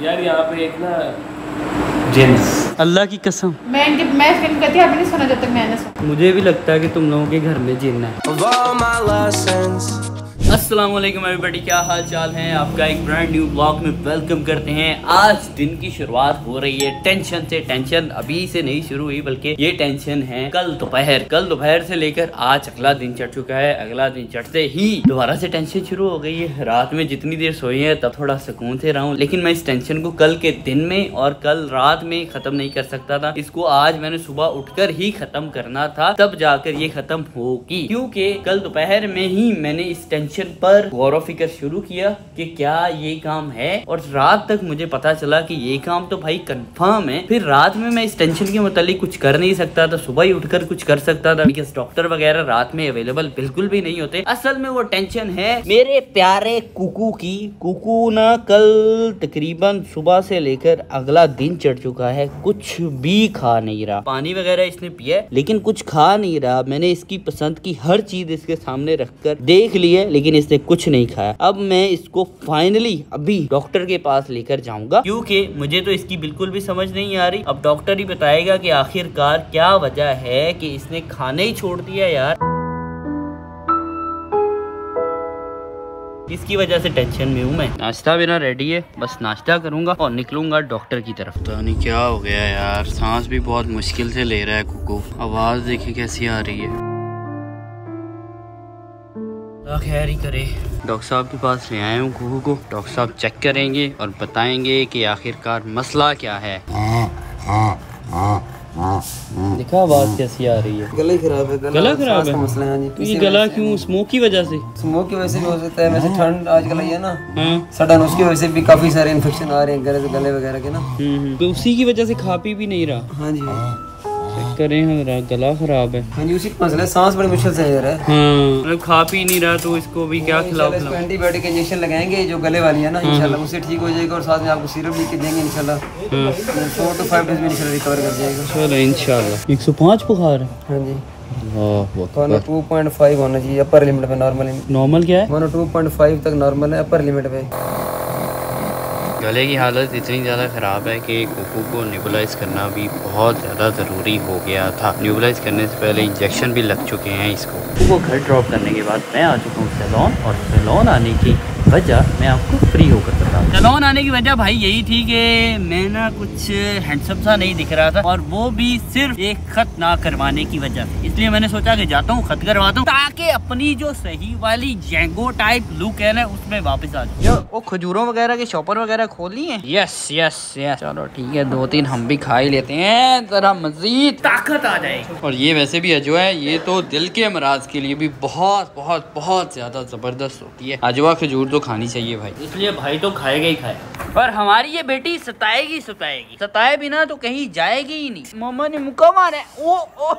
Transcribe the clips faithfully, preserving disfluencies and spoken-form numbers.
यार यहाँ पे एक ना जेंट्स, अल्लाह की कसम मैं इनके मैं फिल्म कहती हूँ, अभी नहीं सुना जब तक मैंने सुना। मुझे भी लगता है कि तुम लोगों के घर में जिन है। अस्सलाम वालेकुम एवरीबॉडी, क्या हाल चाल है आपका। एक ब्रांड न्यू ब्लॉग में वेलकम करते हैं। आज दिन की शुरुआत हो रही है टेंशन से। टेंशन अभी से नहीं शुरू हुई, बल्कि ये टेंशन है कल दोपहर कल दोपहर से लेकर आज अगला दिन चढ़ चुका है। अगला दिन चढ़ते ही दोबारा से टेंशन शुरू हो गई है। रात में जितनी देर सोई है तब थोड़ा सुकून से रहा हूँ, लेकिन मैं इस टेंशन को कल के दिन में और कल रात में खत्म नहीं कर सकता था। इसको आज मैंने सुबह उठकर ही खत्म करना था, तब जाकर ये खत्म होगी। क्योंकि कल दोपहर में ही मैंने इस टेंशन पर गौर फिक्र शुरू किया कि क्या ये काम है, और रात तक मुझे पता चला कि ये काम तो भाई कंफर्म है। फिर रात में मैं इस टेंशन के मुतालिक कुछ कर नहीं सकता था, सुबह ही उठकर कुछ कर सकता था, बिकॉज़ डॉक्टर वगैरह रात में अवेलेबल बिल्कुल भी नहीं होते। असल में वो टेंशन है मेरे प्यारे कुकू की। कुकू ना कल तकरीबन सुबह से लेकर अगला दिन चढ़ चुका है, कुछ भी खा नहीं रहा। पानी वगैरह इसने पिया लेकिन कुछ खा नहीं रहा। मैंने इसकी पसंद की हर चीज इसके सामने रखकर देख ली है, लेकिन इसने कुछ नहीं खाया। अब मैं इसको फाइनली अभी डॉक्टर के पास लेकर जाऊंगा, क्योंकि मुझे तो इसकी बिल्कुल भी समझ नहीं आ रही। अब डॉक्टर ही बताएगा कि आखिरकार क्या वजह है कि इसने खाने ही छोड़ दिया। यार इसकी वजह से टेंशन में हूँ मैं। नाश्ता भी ना रेडी है, बस नाश्ता करूंगा और निकलूंगा डॉक्टर की तरफ। तो नहीं क्या हो गया यार, सांस भी बहुत मुश्किल से ले रहा है कुकू। आवाज देखिए कैसी आ रही है। खैर ही करे, डॉक्टर साहब के पास ले आए हूँ कुकू को। डॉक्टर साहब चेक करेंगे और बताएंगे कि आखिरकार मसला क्या है। देखा आवाज कैसी आ रही है। गला खराब है। गला, गला खराब है। मसला है जी। ये गला क्यों? स्मोक की वजह से? स्मोक की वजह से भी हो सकता है। वैसे ठंड आजकल आई है ना, सडन, उसकी वजह से भी काफी सारे इन्फेक्शन आ रहे हैं गले गले वगैरह के ना। तो उसी की वजह से खा पी भी नहीं रहा। हाँ जी, चेक करें, हमारा गला खराब है। हाँ जी, उसी का मसला है। सांस बड़ी मुश्किल से ले रहा है। हाँ, मतलब खा पी नहीं रहा, तो इसको भी क्या खिलाओ? इसको एंटीबायोटिक इंजेक्शन लगाएंगे जो गले वाली है ना, इंशाल्लाह उससे ठीक हो जाएगा। और साथ में आपको सिरप लिख के देंगे इंशाल्लाह। फोर टू फाइव डेज में इंशाल्लाह रिकवर कर जाएगा। चलो इंशाल्लाह। एक सौ पाँच बुखार है। हाँ जी, टू पॉइंट फाइव होना चाहिए अपर लिमिट पे। नॉर्मल नॉर्मल क्या है? टू पॉइंट फाइव तक नॉर्मल है अपर लिमिट पे। गले की हालत इतनी ज़्यादा ख़राब है कि कुकू को न्यूबलाइज करना भी बहुत ज़्यादा ज़रूरी हो गया था। न्यूबलाइज करने से पहले इंजेक्शन भी लग चुके हैं इसको। कुकू को घर ड्रॉप करने के बाद मैं आ चुका हूँ सैलून, और सैलून आने की वजह मैं आपको फ्री होकर बताऊँ। सैलून आने की वजह भाई यही थी कि मैं ना कुछ हैंडसम सा नहीं दिख रहा था, और वो भी सिर्फ एक खत ना करवाने की वजह से। इसलिए मैंने सोचा कि जाता हूँ खत करवाता हूँ, ताकि अपनी जो सही वाली जेंगो टाइप लुक है ना उसमें वापस आ जाए। वो खजूरों वगैरह के शॉपर वगैरह खोली है। यस यस यस, चलो ठीक है, दो तीन हम भी खा ही लेते हैं, जरा मजीद ताकत आ जाएगी। और ये वैसे भी अजवा है, ये तो दिल के अमराज के लिए भी बहुत बहुत बहुत ज्यादा जबरदस्त होती है। अजवा खजूर तो खानी चाहिए भाई, इसलिए भाई तो खाएगा ही खाएगा। पर हमारी ये बेटी सताएगी सताएगी सताए बिना तो कहीं जाएगी ही नहीं। मामा ने मुक्का मारा है। ओ, ओ,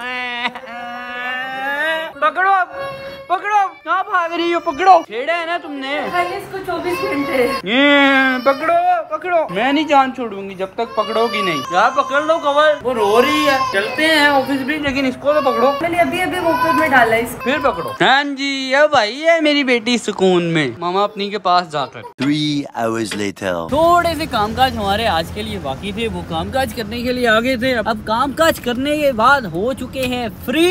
पकड़ो पकड़ो, कहाँ भाग रही हो? पकड़ो, छेड़ा है ना तुमने। इसको चौबीस घंटे पकड़ो पकड़ो। मैं नहीं जान छोड़ूंगी जब तक पकड़ोगी नहीं। यार पकड़ लो कवर, वो रो रही है। चलते हैं ऑफिस भी, लेकिन इसको तो पकड़ो। मैंने अभी अभी वॉकर में डाला है, फिर पकड़ो। हाँ जी, अब भाई है मेरी बेटी सुकून में मामा अपनी के पास जाकर। Three hours later. थोड़े से कामकाज हमारे आज के लिए बाकी थे, वो कामकाज करने के लिए आगे थे। अब कामकाज करने के बाद हो चुके हैं फ्री,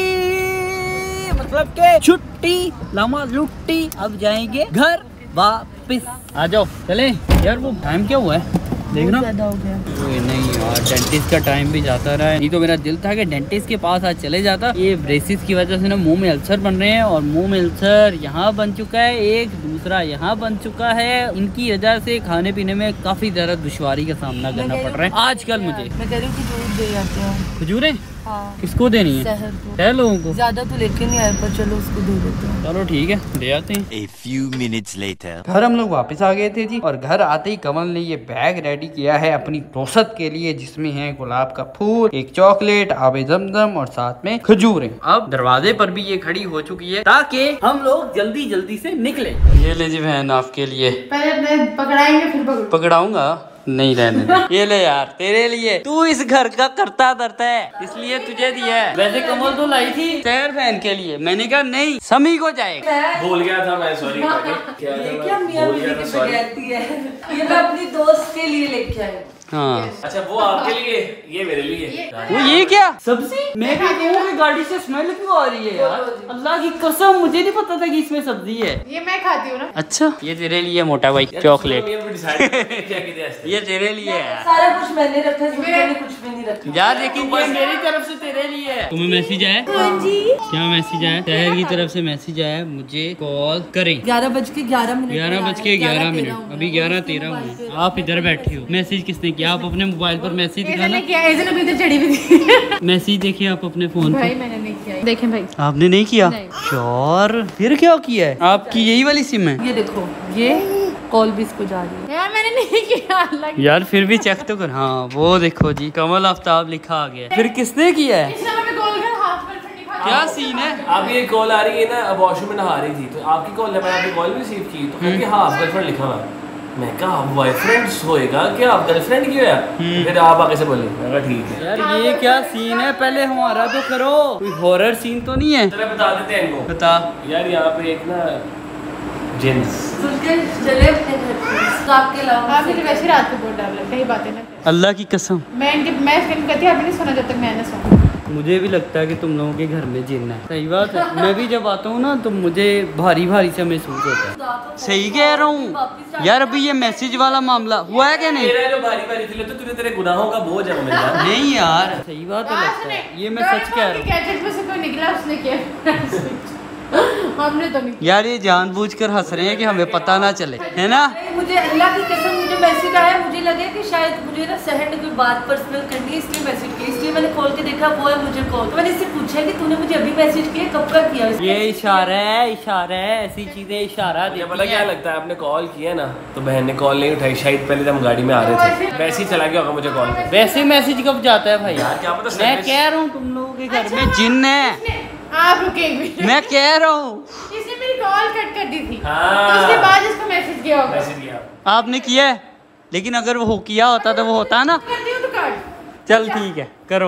मतलब के छुट्टी लमा लुट्टी। अब जाएंगे घर वापस। आ जाओ चले। यार वो टाइम क्या हुआ है देखना। ज्यादा हो गया। नहीं यार, डेंटिस्ट का टाइम भी जाता रहा है। नहीं तो मेरा दिल था कि डेंटिस्ट के पास आज चले जाता। ये ब्रेसिस की वजह से ना मुंह में अल्सर बन रहे हैं, और मुंह में अल्सर यहाँ बन चुका है एक, दूसरा यहाँ बन चुका है। इनकी वजह से खाने पीने में काफी ज्यादा दुश्वारी का सामना करना पड़ रहा है आजकल मुझे। मैं कह रही हूँ खजूर दे आते हैं। खजूरें? हाँ। किसको देनी है? शहर को। शहर लोगों को? ज्यादा तो लेके नहीं आए, पर चलो उसको दे देते हैं। चलो ठीक है, दे आते हैं। A few minutes later. घर हम लोग वापस आ गए थे जी, और घर आते ही कमल ने ये बैग रेडी किया है अपनी दोस्त के लिए, जिसमें है गुलाब का फूल, एक चॉकलेट, आबे जमजम, और साथ में खजूरें। अब दरवाजे पर भी ये खड़ी हो चुकी है ताकि हम लोग जल्दी जल्दी से निकले। ये ले जी बहन आपके लिए। पहले पकड़ाएंगे फिर पकड़ाऊंगा। नहीं रहने दे। ये ले यार तेरे लिए, तू इस घर का करता धरता है इसलिए तुझे दिया है। वैसे कमल तो लाई थी शहर बहन के लिए, मैंने कहा नहीं समी को जाएगा। भूल गया था मैं, सॉरी। क्या मियां बीवी की बगैरती है, ये मैं अपनी दोस्त के लिए लेके आई। हाँ अच्छा वो आपके लिए, ये मेरे लिए। वो ये क्या सब्जी? मैं भी कहूँ कि गाड़ी से स्मेल क्यों आ रही है यार, अल्लाह की कसम मुझे नहीं पता था कि इसमें सब्जी है। ये मैं खाती हूँ ना। अच्छा ये तेरे लिए मोटा भाई चॉकलेट, ये तेरे लिए है। सारा कुछ मैंने रखा है, मैंने कुछ भी नहीं रखा यार लेकिन ये मेरी तरफ से तेरे लिए है। तुम्हें मैसेज आया? क्या मैसेज आया? शहर की तरफ से मैसेज आया, मुझे कॉल करें। ग्यारह बज के ग्यारह मिनट ग्यारह बज के ग्यारह मिनट अभी ग्यारह तेरह हुए, आप इधर बैठे हो। मैसेज किसने किया? आप अपने मोबाइल पर मैसेज दिखाना। अभी तो चढ़ी हुई थी। मैसेज देखिए आप अपने फोन भाई पर। मैंने नहीं किया। देखें भाई आपने नहीं किया? नहीं। यार फिर क्या किया है? आपकी यही वाली सिम है? ये देखो, ये कॉल भी इसको जा रही है। यार मैंने नहीं किया। अल्लाह की यार फिर भी चेक तो कर। हाँ वो देखो जी कमल आफ्ताब लिखा आ गया है। फिर किसने किया है? इस नंबर पे कॉल कर, हाफ गर्लफ्रेंड लिखा। क्या सीन है? अब ये कॉल आ रही है ना, अब वॉशरूम में नहा रही थी तो आपकी कॉल, मैंने आपकी कॉल भी रिसीव की तो कहती हाँ आप गर्लफ्रेंड लिखा हुआ है। मैं कहा बॉयफ्रेंड होएगा क्या, आप गर्लफ्रेंड क्यों है? फिर आप आगे से बोले, मैं कहा ठीक है। यार ये क्या सीन है? पहले हमारा तो करो, कोई हॉरर सीन तो नहीं है? चलो बता देते हैं इनको। बता। यार यहाँ पे एक ना जेंट्स चले अपने घर पे, तो आपके अलावा आप मुझे वैसे रात को बोल डाल रहे कहीं बातें ना। अल्लाह की कसम मैं इनके मैं फिल्म कहती अभी नहीं सुना जब तक मैं ना सुना। मुझे भी लगता है कि तुम लोगों के घर में जिन्न है। सही बात है, मैं भी जब आता हूँ ना तो मुझे भारी भारी सा महसूस होता है। सही कह रहा हूँ यार। अभी ये मैसेज वाला मामला हुआ है क्या? नहीं मेरा जो भारी भारी थी तो तुझे तेरे गुनाहों का बोझ है मेरे यार। नहीं यार सही बात है, लगता है ये मैं सच कह रहा हूँ। गैजेट में से कोई निकला उसने किया। हमने तो नहीं। यार ये जानबूझकर हंस रहे हैं कि हमें पता ना चले, है ना? मुझे अल्लाह की कसम मुझे मैसेज आया, मुझे लगे कि शायद मुझे ना सहर ने कोई बात पर्सनल करनी है इसलिए मैसेज किया, इसलिए मैंने खोल के देखा वो है मुझे कॉल। तो मैंने इससे पूछा कि तूने मुझे अभी मैसेज किया, कब का किया? ये इशारा है, इशारा है, ऐसी चीजें इशारा ये पता क्या लगता है, आपने कॉल किया ना तो बहन ने कॉल नहीं उठाई, शायद पहले हम गाड़ी में आ रहे थे वैसे ही चला गया होगा मुझे कॉल। वैसे मैसेज कब जाता है भाई? यार क्या पता। मैं कह रहा हूँ तुम लोगों के घर में जिन्न है। आप रुके एक मिनट। मैं कह रहा हूँ इसने मेरी कॉल कट कर दी थी। हाँ। तो उसके बाद इसको मैसेज किया होगा। मैसेज किया आपने किया है, लेकिन अगर वो किया होता तो वो होता ना। करती हूँ तो काट। चल ठीक है करो।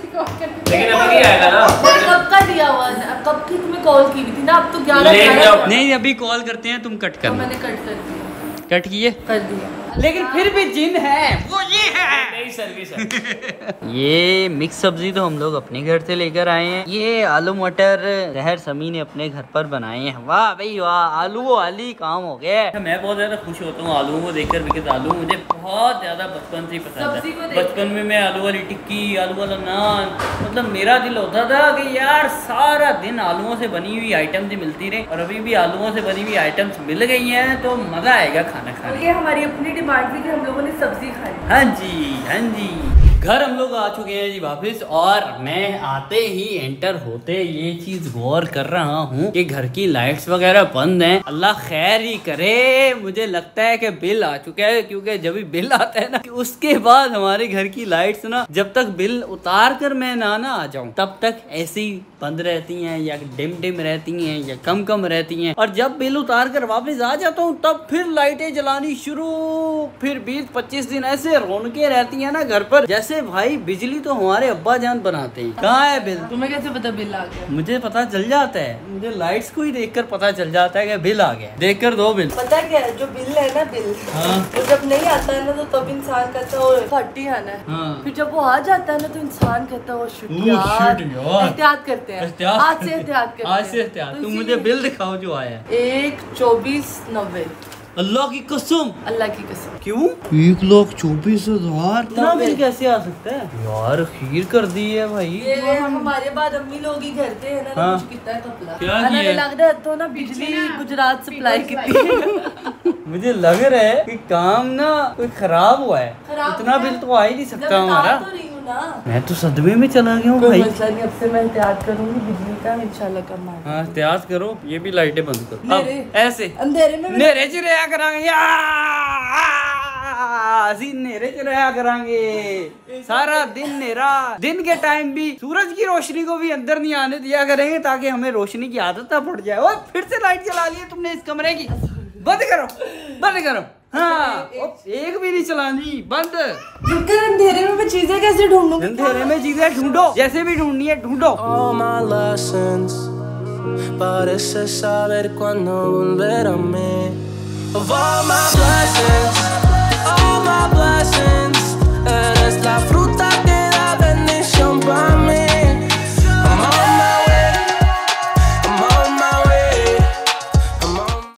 लेकिन अभी नहीं आएगा ना। कब का दिया हुआ है? कब की तुम्हें कॉल की थी ना? अब तो ले ग्यारह जाओ। नहीं अभी कॉल करते हैं, तुम कट तो कर। मैंने कट कर दिया। कट किए कर दिया। लेकिन फिर भी जिन है वो ये है। नई सर्विस है। ये मिक्स सब्जी तो हम लोग अपने घर से लेकर आए हैं। ये आलू मटर जहर समी ने अपने घर पर बनाए हैं। वाह भाई वाह, आलू वाली काम हो गया। मैं बहुत ज्यादा खुश होता हूँ आलू को देखकर, बिकॉज आलू मुझे बहुत ज्यादा बचपन से ही पसंद है। बचपन में मैं आलू वाली टिक्की, आलू वाला नान, मतलब मेरा दिल होता था कि यार सारा दिन आलूओं से बनी हुई आइटम्स ही मिलती रहे। और अभी भी आलूओं से बनी हुई आइटम्स मिल गई हैं तो मजा आएगा खाना खाने। ये हमारी अपनी डिमांड थी कि हम लोगों ने सब्जी खाई। हाँ जी हाँ जी। घर हम लोग आ चुके हैं जी वापस, और मैं आते ही एंटर होते ये चीज गौर कर रहा हूँ कि घर की लाइट्स वगैरह बंद हैं। अल्लाह खैर ही करे। मुझे लगता है कि बिल आ चुका है, क्योंकि जब भी बिल आता है ना उसके बाद हमारे घर की लाइट्स ना, जब तक बिल उतार कर मैं ना ना आ जाऊँ तब तक ऐसी बंद रहती हैं या डिम डिम रहती हैं या कम कम रहती हैं। और जब बिल उतार कर वापस आ जाता हूँ तब फिर लाइटें जलानी शुरू। फिर बीस पच्चीस दिन ऐसे रौनकें रहती हैं ना घर पर, जैसे भाई बिजली तो हमारे अब्बा जान बनाते हैं। कहाँ है बिल? तुम्हें कैसे पता बिल आ गया? मुझे पता चल जाता है, मुझे लाइट्स को ही देखकर पता चल जाता है कि बिल आ गया। देखकर दो बिल। पता क्या है, जो बिल है ना बिल, हाँ। तो जब नहीं आता है ना तो तब इंसान कहता है फटी आना है। हाँ। फिर जब वो आ जाता है ना तो इंसान कहता है एहतियात करते हैं, आज से एहतियात करते हैं। आज से एहतियात। तुम मुझे बिल दिखाओ जो आया है। एक चौबीस नब्बे। अल्लाह की कसम। अल्लाह की कसम। क्यों? एक लाख चौबीस हजार इतना बिल कैसे आ सकता है यार? खीर कर दी है भाई। ये हमारे बाद अम्मी लोग ही घर पे है ना, हाँ। कुछ कितना है कपड़ा क्या किया? लगता है तो ना बिजली गुजरात सप्लाई की। मुझे लग रहा है कि काम ना कोई खराब हुआ है। इतना बिल तो आ ही नहीं सकता हमारा। तो नहीं हूँ ना। मैं तो सदमे में चला गया हूँ कोई भाई। मसला नहीं, अब से मैं एहतियात करूंगी बिजली का, इंशाल्लाह कम आए। हाँ एहतियात करो। ये भी लाइटें बंद करो। मेरे- अब ऐसे अंधेरे में नेरे च रहा करांगे ਅਸੀਂ नेरे च रहा करांगे सारा दिन नेरा। दिन के टाइम भी सूरज की रोशनी को भी अंदर नहीं आने दिया करेंगे ताकि हमें रोशनी की आदत ना पड़ जाए। और फिर से लाइट जला ली है तुमने इस कमरे की। बंद करो बंद करो। हाँ एक भी नहीं चलानी, बंद। अंधेरे में मैं चीजें कैसे ढूंढूं? अंधेरे में चीजें ढूंढो, जैसे भी ढूंढनी है ढूंढो। All my lessons, parece saber cuándo volver a mí. Of all my blessings,